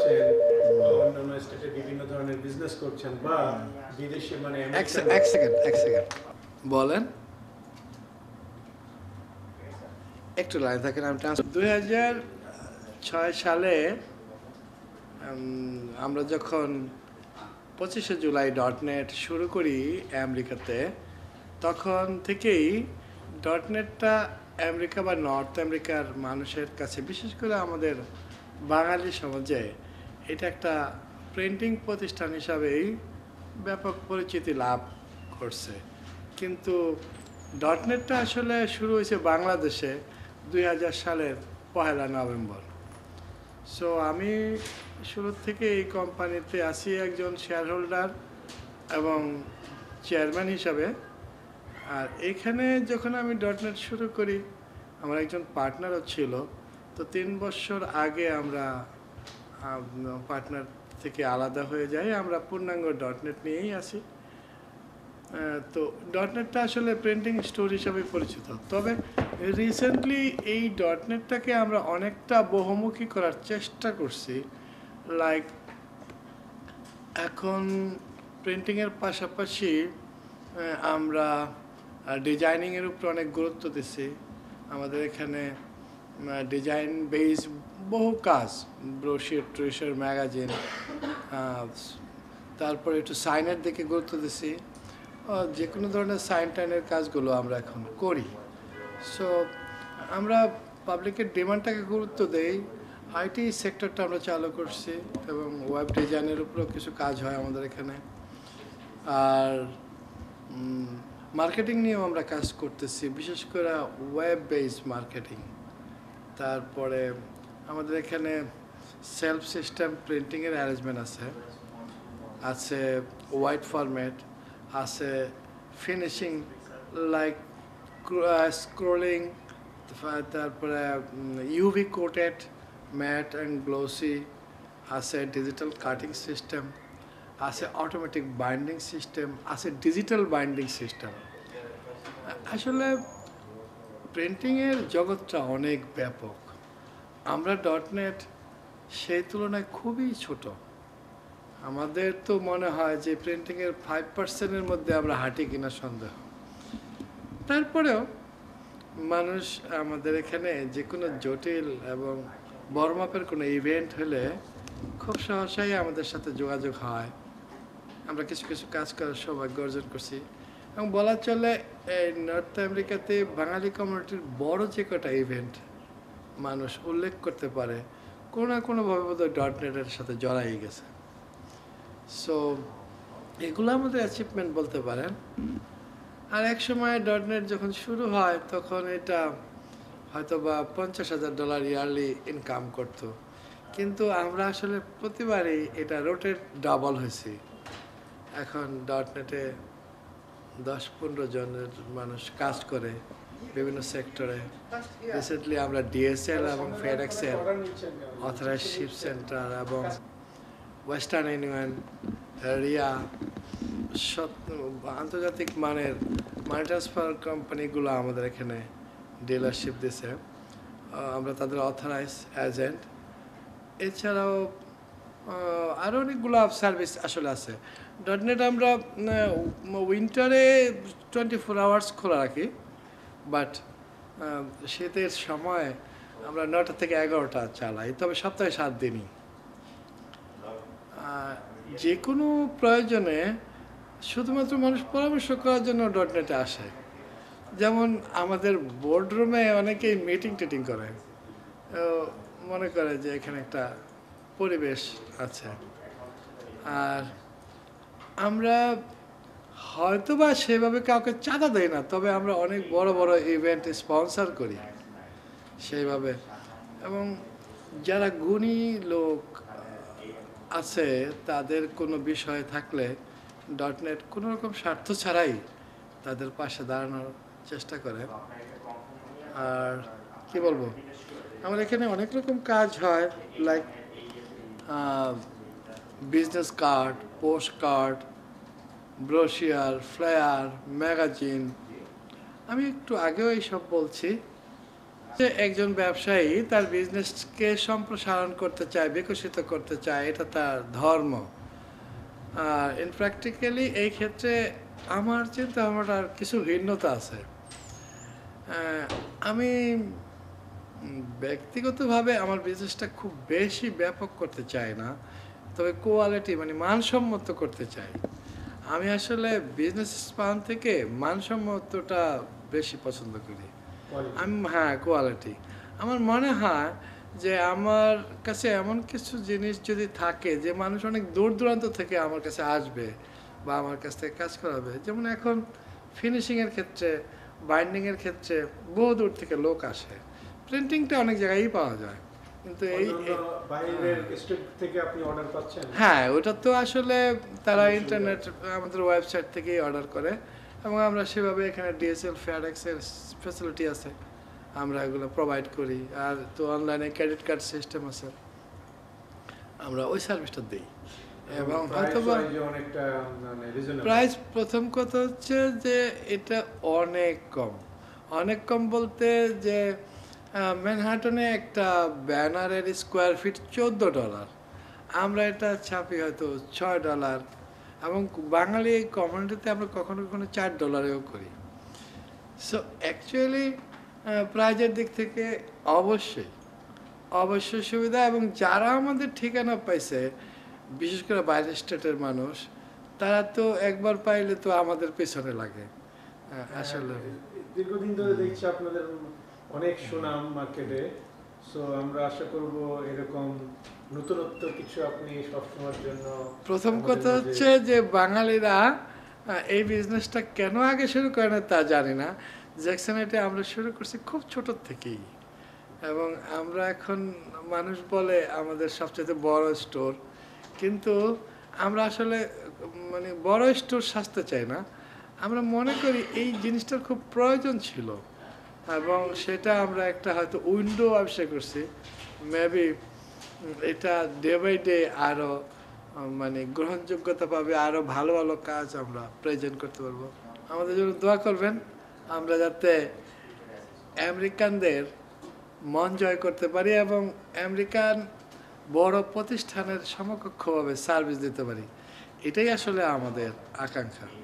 করছেন, অন্যান্য স্টেটে বিভিন্ন ধরনের বিজনেস করছেন বা বিদেশে মানে এক সেকেন্ড বলেন, একটু লাইন থাকেন। আমি 2006 সালে আমরা যখন 25শে জুলাই .NET শুরু করি আমেরিকাতে, তখন থেকেই .NETটা আমেরিকা বা নর্থ আমেরিকার মানুষের কাছে, বিশেষ করে আমাদের বাঙালি সমাজে, এটা একটা প্রিন্টিং প্রতিষ্ঠান হিসাবেই ব্যাপক পরিচিতি লাভ করছে। কিন্তু .NETটা আসলে শুরু হয়েছে বাংলাদেশে 2000 সালের 1 নভেম্বর। সো আমি শুরু থেকে এই কোম্পানিতে আছি একজন শেয়ার হোল্ডার এবং চেয়ারম্যান হিসাবে। আর এখানে যখন আমি .NET শুরু করি, আমার একজন পার্টনারও ছিল। তো 3 বছর আগে আমরা পার্টনার থেকে আলাদা হয়ে যাই, আমরা পূর্ণাঙ্গ .NET নিয়েই আছি। তো .NETটা আসলে প্রিন্টিং স্টোর হিসাবে পরিচিত। তবে রিসেন্টলি এই .NETটাকে আমরা অনেকটা বহুমুখী করার চেষ্টা করছি। লাইক এখন প্রিন্টিংয়ের পাশাপাশি আমরা ডিজাইনিংয়ের উপর অনেক গুরুত্ব দিচ্ছি। আমাদের এখানে ডিজাইন বেস বহু কাজ, ব্রোশিয়ার, ট্রেশার, ম্যাগাজিন, তারপরে একটু সাইনের দিকে গুরুত্ব দিচ্ছি। যে কোনো ধরনের সাইন টাইনের কাজগুলো আমরা এখন করি। সো আমরা পাবলিকের ডিমান্ডটাকে গুরুত্ব দেই। আইটি সেক্টরটা আমরা চালু করছি এবং ওয়েব ডিজাইনের উপরেও কিছু কাজ হয় আমাদের এখানে। আর মার্কেটিং নিয়েও আমরা কাজ করতেছি, বিশেষ করে ওয়েব বেসড মার্কেটিং। তারপরে আমাদের এখানে সেলফ সিস্টেম প্রিন্টিংয়ের অ্যারেঞ্জমেন্ট আছে হোয়াইট ফরম্যাট আছে, ফিনিশিং লাইক স্ক্রোলিং, তারপরে UV coated matte and glossy আছে, ডিজিটাল কাটিং সিস্টেম আছে, অটোমেটিক বাইন্ডিং সিস্টেম আছে, ডিজিটাল বাইন্ডিং সিস্টেম। আসলে প্রিন্টিংয়ের জগৎটা অনেক ব্যাপক। আমরা .NET সেই তুলনায় খুবই ছোট। আমাদের তো মনে হয় যে প্রিন্টিংয়ের 5%-এর মধ্যে আমরা হাঁটি কিনা সন্দেহ। তারপরেও মানুষ আমাদের এখানে যে কোনো জটিল এবং বড় মাপের কোনো ইভেন্ট হলে খুব সহসাই আমাদের সাথে যোগাযোগ হয়। আমরা কিছু কিছু কাজ করার সৌভাগ্য অর্জন করছি এবং বলা চলে এই নর্থ আমেরিকাতে বাঙালি কমিউনিটির বড় যে কটা ইভেন্ট মানুষ উল্লেখ করতে পারে, কোনো না কোনোভাবে বোধহয় .NET-এর সাথে জড়াই গেছে। সো এগুলো আমাদের অ্যাচিভমেন্ট বলতে পারেন। আর এক সময় .NET যখন শুরু হয় তখন এটা হয়তো বা $50,000 ইয়ারলি ইনকাম করত, কিন্তু আমরা আসলে প্রতিবারই এটা রোটেট ডাবল হয়েছি। এখন .NET-এ 10-15 জনের মানুষ কাজ করে বিভিন্ন সেক্টরে। রিসেন্টলি আমরা DSL এবং FedEx-এর অথরাইজড শিপ সেন্টার এবং ওয়েস্টার্ন ইউনিয়ন, রিয়া, আন্তর্জাতিক মানের মানি ট্রান্সফার কোম্পানিগুলো আমাদের এখানে ডিলারশিপ দিছে, আমরা তাদের অথরাইজ এজেন্ট। এছাড়াও আরও অনেকগুলো সার্ভিস আসলে আছে। .NET আমরা উইন্টারে 24 আওয়ার্স খোলা রাখি, বাট শীতের সময় আমরা 9টা থেকে 11টা চালাই, তবে সপ্তাহে 7 দিনই। যে কোনো প্রয়োজনে শুধুমাত্র মানুষ পরামর্শ করার জন্য .NET-এ আসে। যেমন আমাদের বোর্ডরুমে অনেকেই মিটিং টিটিং করে, মনে করে যে এখানে একটা পরিবেশ আছে। আর আমরা হয়তোবা সেভাবে কাউকে চাঁদা দেই না, তবে আমরা অনেক বড় বড় ইভেন্ট স্পন্সর করি সেইভাবে। এবং যারা গুণী লোক আছে তাদের কোনো বিষয় থাকলে .NET কোনো রকম স্বার্থ ছাড়াই তাদের পাশে দাঁড়ানোর চেষ্টা করে। আর কি বলবো, আমার এখানে অনেক রকম কাজ হয়, like business card, post card, brochure, flyer, magazine. আমি একটু আগেও এইসব বলছি। যে একজন ব্যবসায়ী তার বিজনেসকে সম্প্রসারণ করতে চায়, বিকশিত করতে চায়, এটা তার ধর্ম। আর ইন প্র্যাকটিক্যালি এই ক্ষেত্রে আমার চিন্তা ভাবনাটার কিছু ভিন্নতা আছে। আমি ব্যক্তিগতভাবে আমার বিজনেসটা খুব বেশি ব্যাপক করতে চাই না, তবে কোয়ালিটি মানে মানসম্মত করতে চাই। আমি আসলে বিজনেস স্পান থেকে মানসম্মতটা বেশি পছন্দ করি। হ্যাঁ, কোয়ালিটি। আমার মনে হয় যে আমার কাছে এমন কিছু জিনিস যদি থাকে যে মানুষ অনেক দূর দূরান্ত থেকে আমার কাছে আসবে বা আমার কাছ থেকে কাজ করাবে, যেমন এখন ফিনিশিংয়ের ক্ষেত্রে, বাইন্ডিংয়ের ক্ষেত্রে বহু দূর থেকে লোক আসে। প্রিন্টিংটা অনেক জায়গায়ই পাওয়া যায়, কিন্তু বাইরের স্টেট থেকে আপনি অর্ডার পাচ্ছেন? হ্যাঁ, ওটা তো আসলে তারা ইন্টারনেট আমাদের ওয়েবসাইট থেকেই অর্ডার করে, এবং আমরা সেভাবে এখানে ডিএসএল ফেডেক্সের ফ্যাসিলিটি আছে, আমরা এগুলো প্রোভাইড করি। আর তো অনলাইনে ক্রেডিট কার্ড সিস্টেম আছে, আমরা ওই সার্ভিসটা দিই। এবং হয়তো প্রাইস, প্রথম কথা হচ্ছে যে এটা অনেক কম। অনেক কম বলতে যে ম্যানহাটনে একটা ব্যানারের স্কোয়ার ফিট $14, আমরা এটা ছাপি হয়তো $6, এবং বাঙালি এই কমিউনিটিতে আমরা কখনো কখনো $4 করি। সো অ্যাকচুয়ালি প্রাইজের দিক থেকে অবশ্যই সুবিধা। এবং যারা আমাদের ঠিকানা পাইছে, বিশেষ করে বাইরের স্টেটের মানুষ, তারা তো একবার পাইলে তো আমাদের পেছনে লাগে আসলে। দীর্ঘদিন ধরে দেখছি আপনাদের অনেক সুনাম মার্কেটে। সো আমরা আশা করব এরকম নতুনত্ব কিছু আপনি সবসময়ের জন্য। প্রথম কথা হচ্ছে যে বাঙালিরা এই বিজনেসটা কেন আগে শুরু করে না তা জানি না। জ্যাকসনেটে আমরা শুরু করছি খুব ছোট থেকেই, এবং আমরা এখন মানুষ বলে আমাদের সবচেয়ে বড় স্টোর, কিন্তু আমরা আসলে মানে বড় স্টোর সাজতে চাই না। আমরা মনে করি এই জিনিসটার খুব প্রয়োজন ছিল, এবং সেটা আমরা একটা হয়তো উইন্ডো আবিষ্কার করছি। মেবি এটা ডে বাই ডে আরও মানে গ্রহণযোগ্যতা পাবে, আরও ভালো ভালো কাজ আমরা প্রেজেন্ট করতে পারবো। আমাদের জন্য দোয়া করবেন, আমরা যাতে আমেরিকানদের মন জয় করতে পারি এবং আমেরিকান বড় প্রতিষ্ঠানের সমকক্ষভাবে সার্ভিস দিতে পারি। এটাই আসলে আমাদের আকাঙ্ক্ষা।